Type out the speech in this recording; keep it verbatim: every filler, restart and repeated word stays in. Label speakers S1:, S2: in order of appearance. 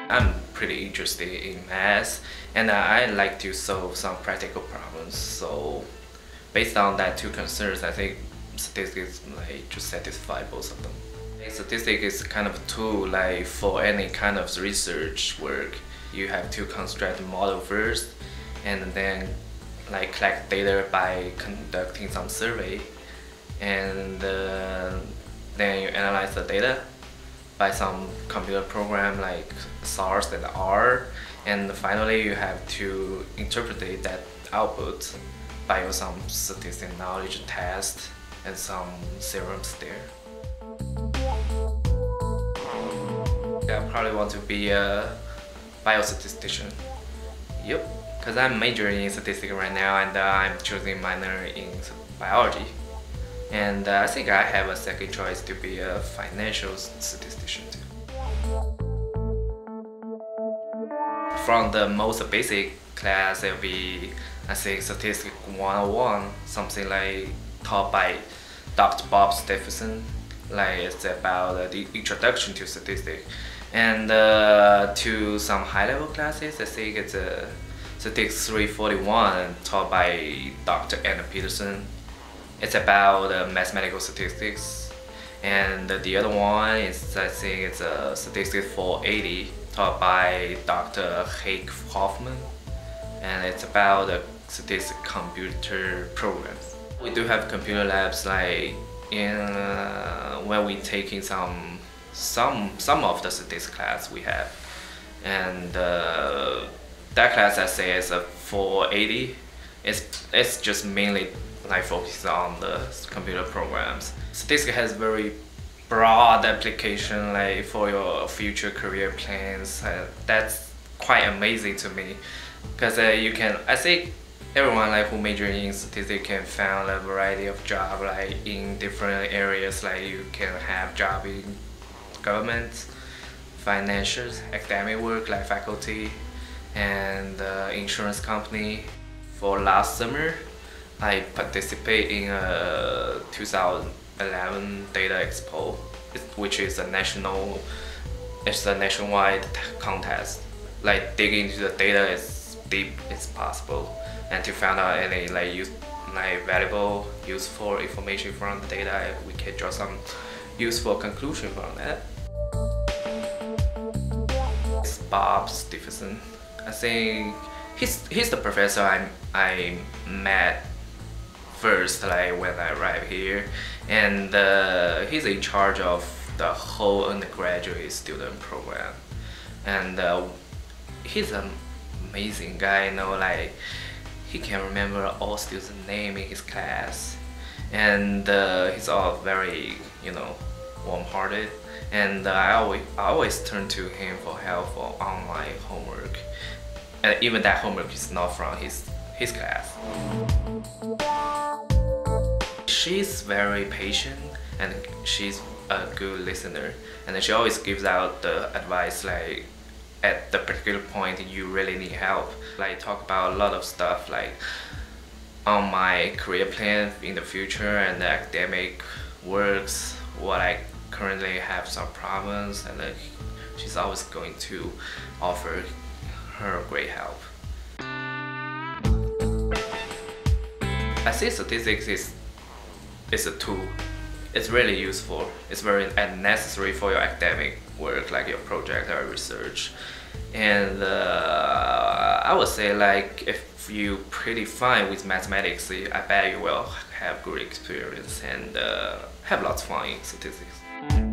S1: I'm pretty interested in math, and I like to solve some practical problems. So based on that two concerns, I think statistics like to satisfy both of them. Statistics is kind of a tool like for any kind of research work. You have to construct a model first, and then like collect data by conducting some survey, and uh, then you analyze the data by some computer program like source and R, and finally you have to interpret that output by your some statistical knowledge test and some theorems there. I probably want to be a biostatistician. Yep, because I'm majoring in statistics right now, and uh, I'm choosing minor in biology. And uh, I think I have a second choice to be a financial statistician too. From the most basic class, it will be, I think, Statistics one oh one, something like taught by Doctor Bob Stephenson. Like it's about uh, the introduction to statistics. And uh, to some high-level classes, I think it's a Statistics three forty-one taught by Doctor Anna Peterson. It's about uh, mathematical statistics. And uh, the other one is, I think it's a Statistics four eighty taught by Doctor Hake Hoffman. And it's about the statistics computer programs. We do have computer labs like in uh, when we taking some some some of the statistics class we have, and uh, that class I say is a four eighty. It's it's just mainly like focused on the computer programs. Statistics has very broad application like for your future career plans. Uh, that's quite amazing to me, because uh, you can I think everyone like who major in statistics can find a variety of job like in different areas. Like you can have job in government, financial, academic work like faculty, and uh, insurance company. For last summer, I participate in a two thousand eleven Data Expo, which is a national, it's a nationwide contest. Like digging into the data as deep as possible, and to find out any like use, like valuable, useful information from the data, we can draw some useful conclusion from that. It's Bob Stephenson. I think he's he's the professor I I met first like when I arrived here, and uh, he's in charge of the whole undergraduate student program, and uh, he's an amazing guy. You know, like he can remember all students' name in his class, and uh, he's all very you know warm-hearted, and uh, I always I always turn to him for help for online homework, and even that homework is not from his his class. She's very patient, and she's a good listener, and she always gives out the advice like at the particular point you really need help. Like talk about a lot of stuff like on my career plan in the future and the academic works, what I currently have some problems, and uh, she's always going to offer her great help. I see statistics is is a tool. It's really useful. It's very necessary for your academic work, like your project or research. And uh, I would say like if you pretty fine with mathematics, I bet you will have good experience and uh, have lots of fun in statistics.